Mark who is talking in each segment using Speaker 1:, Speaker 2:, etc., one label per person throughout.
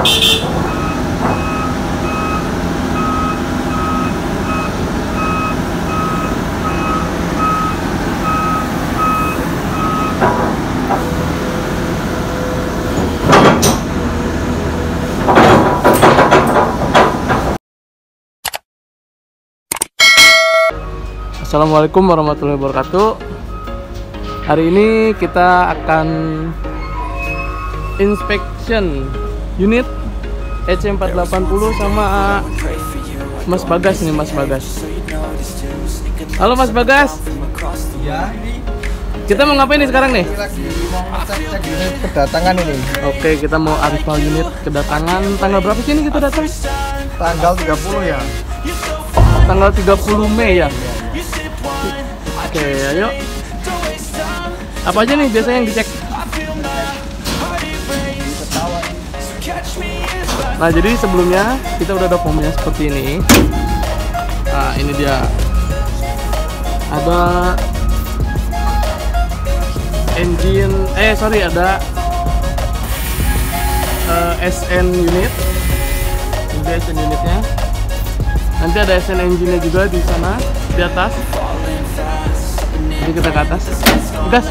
Speaker 1: Assalamualaikum warahmatullahi wabarakatuh. Hari ini kita akan inspection unit EC480 sama Mas Bagas nih, Mas Bagas. Halo Mas Bagas.
Speaker 2: Ya, ini
Speaker 1: kita mau ngapain nih sekarang nih?
Speaker 2: lagi mau cek unit kedatangan ini.
Speaker 1: Oke, kita mau arrival unit kedatangan. Tanggal berapa sih ini kita datang?
Speaker 2: Tanggal 30 ya.
Speaker 1: Tanggal 30 Mei ya. Oke, ayo. Apa aja nih biasanya yang dicek? Nah, jadi sebelumnya kita udah ada formnya seperti ini. Nah, ini dia. Ada engine, ada SN unit. Ini SN unitnya. Nanti ada SN engine-nya juga di sana, di atas. Jadi kita ke atas. Gas.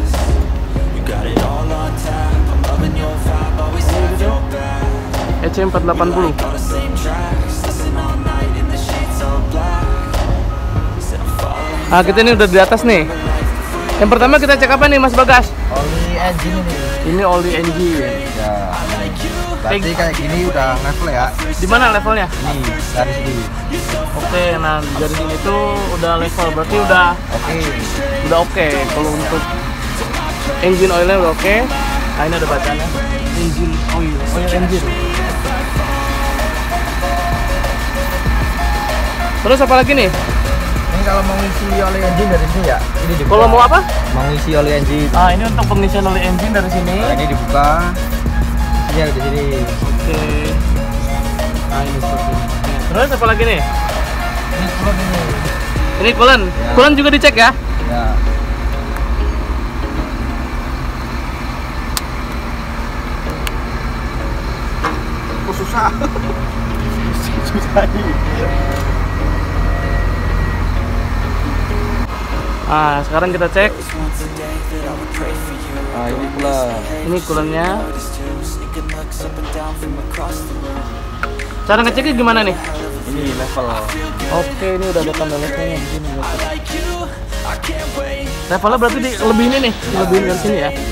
Speaker 1: EC480. Nah, kita ini udah di atas nih. Yang pertama kita cek apa nih Mas Bagas?
Speaker 2: Oli engine ini.
Speaker 1: Ini oli engine.
Speaker 2: Ya. Berarti kayak gini udah level ya.
Speaker 1: Di mana levelnya?
Speaker 2: Ini dari sini.
Speaker 1: Oke, nah dari sini tuh udah level, berarti udah oke. Kalau untuk engine oilnya udah oke. Nah, ini ada bacanya. Engine oil engine. Terus apa lagi nih?
Speaker 2: Ini kalau mau ngisi oli engine dari sini ya. Ini dibuka.
Speaker 1: Kalau mau apa?
Speaker 2: Mau ngisi oli engine.
Speaker 1: Ah, ini untuk pengisian oli engine dari sini.
Speaker 2: Nah, ini dibuka. Ini ada di sini.
Speaker 1: Oke. Nah, ini seperti ini. Terus apa lagi nih?
Speaker 2: Ini coolant ini.
Speaker 1: Ini coolant.
Speaker 2: Ya.
Speaker 1: Coolant juga dicek ya?
Speaker 2: Ya. Oh, susah. Susah ini.
Speaker 1: Ah, sekarang kita cek.
Speaker 2: Ah, ini pula.
Speaker 1: Ini coolantnya. Cara ngeceknya gimana nih?
Speaker 2: Ini level.
Speaker 1: Oke, ini udah ada tanda levelnya di sini. Levelnya berarti di lebih ini nih, lebihin dari sini ya.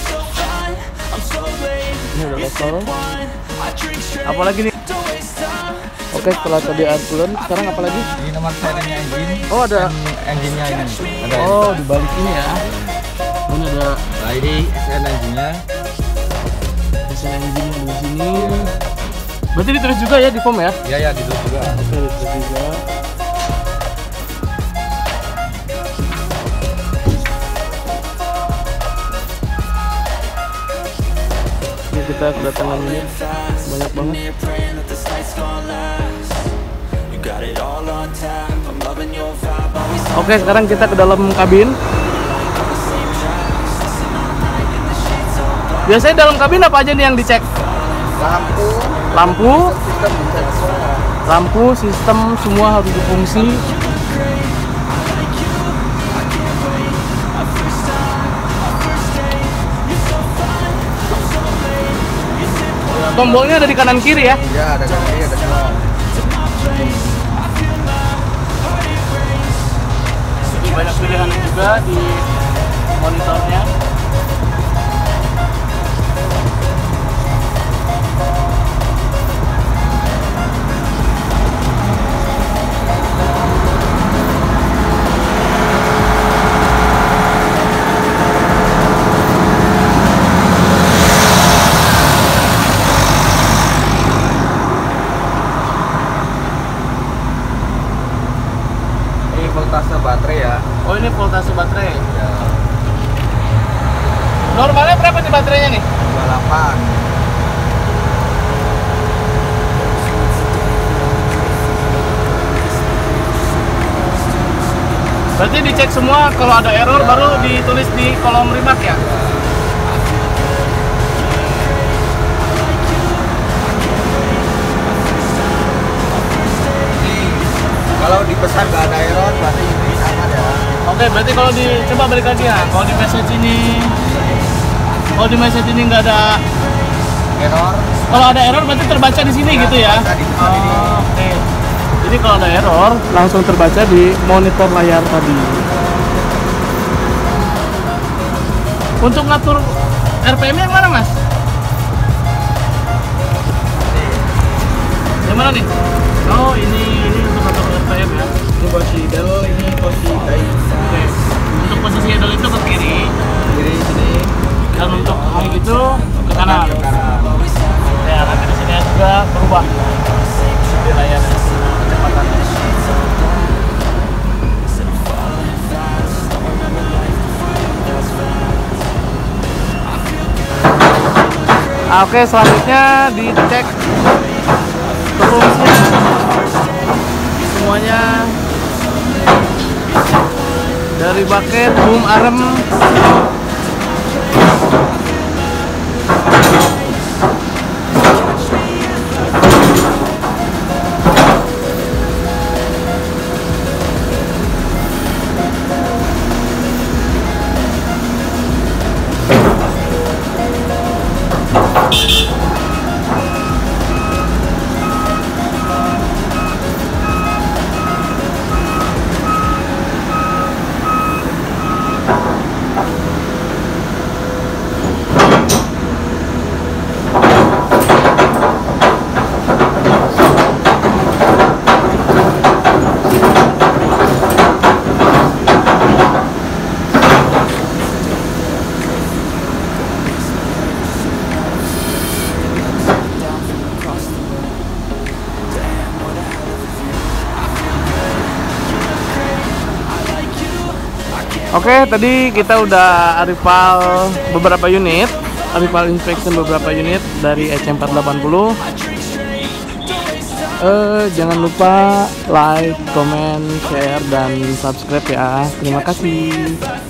Speaker 1: Ini udah level. Apalagi nih? Oke, setelah tadi air coolant, sekarang apa lagi?
Speaker 2: Ini nomor serinya engine.
Speaker 1: Oh, ada.
Speaker 2: Engine-nya ini. Ada.
Speaker 1: Oh, di balik ini ya. Ini ada
Speaker 2: Nah, ini SN engine-nya.
Speaker 1: mesin engine di sini. Berarti ditulis juga ya di form ya?
Speaker 2: Iya, ya, ditulis juga.
Speaker 1: Oke, ditulis juga. Ini kita kedatangan ini banyak banget. Oke, sekarang kita ke dalam kabin. Biasanya dalam kabin apa aja nih yang dicek? Lampu, sistem semua harus berfungsi. Tombolnya ada di kanan kiri ya?
Speaker 2: Iya, ada kanan kiri, ada semua.
Speaker 1: Jadi banyak pilihan juga di monitornya.
Speaker 2: Voltase baterai ya.
Speaker 1: Oh, ini voltase baterai.
Speaker 2: Ya.
Speaker 1: Normalnya berapa nih baterainya nih?
Speaker 2: 28.
Speaker 1: Berarti dicek semua, kalau ada error baru ditulis di kolom remark ya?
Speaker 2: Kalau dipesan nggak ada error, berarti ini aman ya.
Speaker 1: Oke, berarti kalau coba balik lagi ya. Kalau di message ini nggak ada
Speaker 2: Error.
Speaker 1: Kalau ada error berarti terbaca di sini gitu ya.
Speaker 2: Terbaca di sini.
Speaker 1: Oke. Jadi kalau ada error langsung terbaca di monitor layar tadi. Untuk ngatur RPM yang mana, Mas? Yang mana nih? Oh, ini untuk ngatur RPM ya.
Speaker 2: Ini posisi idle, ini posisi high.
Speaker 1: Oke. Untuk posisi idle itu ke kiri.
Speaker 2: Kiri sini.
Speaker 1: Dan untuk high gitu ke kanan.
Speaker 2: Ke kanan.
Speaker 1: Ya, nanti di sini juga berubah di layar kecepatannya. Oke, selanjutnya dicek fungsinya. Semuanya dari bucket, boom, arem. Oke, tadi kita udah rival beberapa unit, rival inspection beberapa unit dari EC480. Jangan lupa like, comment, share, dan subscribe ya. Terima kasih.